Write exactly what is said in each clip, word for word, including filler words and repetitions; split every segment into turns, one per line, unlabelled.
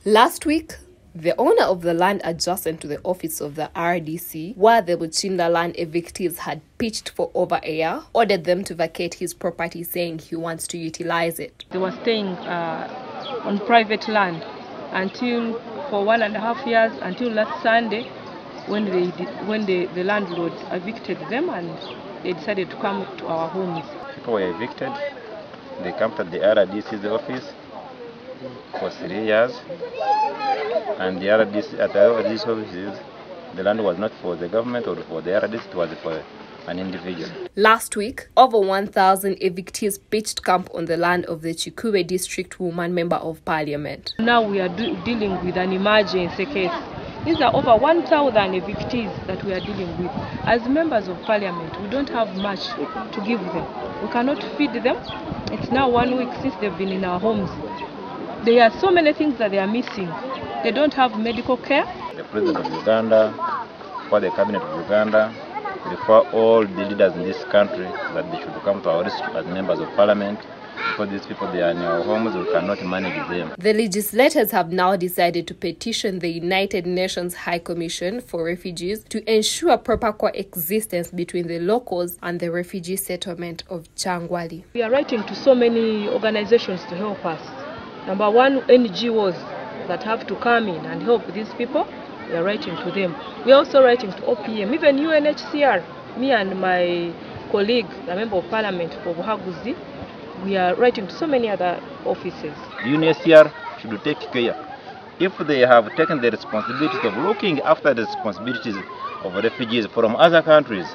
Last week, the owner of the land adjacent to the office of the R D C, where the Buchinda land evictees had pitched for over a year, ordered them to vacate his property, saying he wants to utilize it.
They were staying uh, on private land until for one and a half years, until last Sunday, when they did, when the, the landlord evicted them and they decided to come to our homes.
People were evicted. They came to the R D C's office for three years, and the R D C, at the R D C offices, the land was not for the government or for the R D C, it was for an individual.
Last week, over one thousand evictees pitched camp on the land of the Chikube District Woman Member of Parliament.
Now we are do dealing with an emergency case. These are over one thousand evictees that we are dealing with. As members of Parliament, we don't have much to give them. We cannot feed them. It's now one week since they've been in our homes. There are so many things that they are missing. They don't have medical care.
The President of Uganda, for the Cabinet of Uganda, before all the leaders in this country, that they should come to our district as members of Parliament. For these people, they are in our homes, we cannot manage them.
The legislators have now decided to petition the United Nations High Commission for Refugees to ensure proper coexistence between the locals and the refugee settlement of Changwali.
We are writing to so many organizations to help us. Number one, N G Os that have to come in and help these people, we are writing to them. We are also writing to O P M, even U N H C R. Me and my colleague, the Member of Parliament for Buhaguzi, we are writing to so many other offices.
The U N H C R should take care. If they have taken the responsibilities of looking after the responsibilities of refugees from other countries,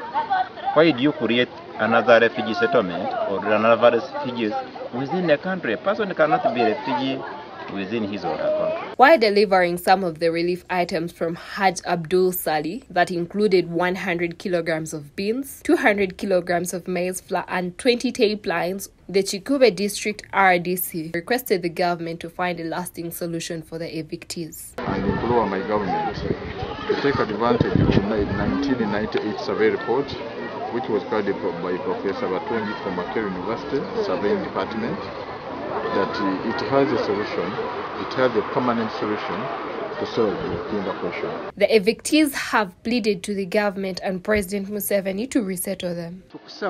why do you create another refugee settlement or another refugees within the country? A person cannot be a refugee within his or her country.
While delivering some of the relief items from Haj Abdul Sali that included one hundred kilograms of beans, two hundred kilograms of maize flour and twenty tape lines, the Chikube District R D C requested the government to find a lasting solution for the evictees.
And implore my government to take advantage of the nineteen ninety-eight survey report, which was carried by Professor Batongi from Makerere University, Surveying Department, that uh, it has a solution, it has a permanent solution to solve the question.
The evictees have pleaded to the government and President Museveni to resettle them.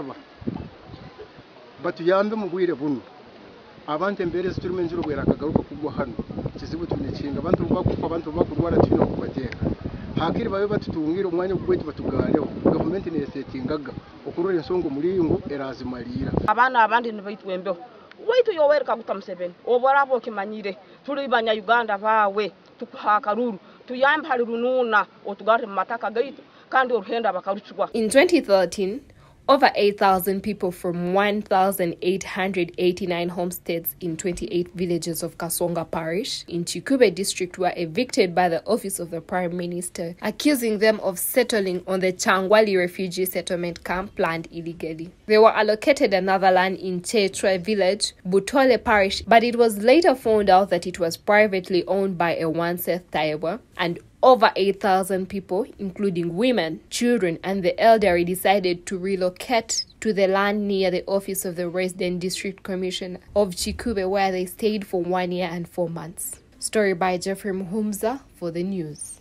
But yambe mu bwire bunu abantu embere siturime njiro bwera kagaruka kugwa hano kizibu tunekinga abantu bakufa abantu bakurwara tino kubateka hakiri babe batutungira umwanya gwetu batugareho government ne setingaga okurura ensongo mulingo erazimalira
abana abandi nibaitwembeho waitu yowereka kutamuseveni oborabo kimanyire tuli banya Uganda bawe tukuhakaruru tuyambe halirununa otugare mataka gaitu kandi oruhenda bakaruchwa.
In twenty thirteen, over eight thousand people from one thousand eight hundred eighty-nine homesteads in twenty-eight villages of Kasonga Parish in Chikube District were evicted by the Office of the Prime Minister, accusing them of settling on the Changwali refugee settlement camp planned illegally. They were allocated another land in Chechwe village, Butole Parish, but it was later found out that it was privately owned by a Wanseth Taiwa, and over eight thousand people, including women, children, and the elderly, decided to relocate to the land near the office of the Resident District Commissioner of Chikube, where they stayed for one year and four months. Story by Jeffrey Muhumza for the news.